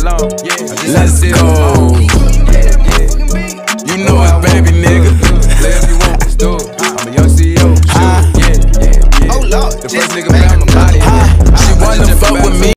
alone. Let's go. You know it, baby nigga. Play if you want, let's do it. I'm a young CEO. Oh Lord, the first nigga found my body. She wanna fuck with me.